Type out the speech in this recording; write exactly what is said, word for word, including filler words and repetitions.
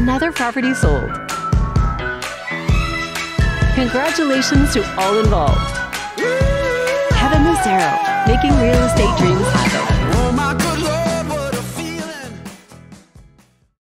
another property sold. Congratulations to all involved. Kevin Lucero, making real estate dreams happen.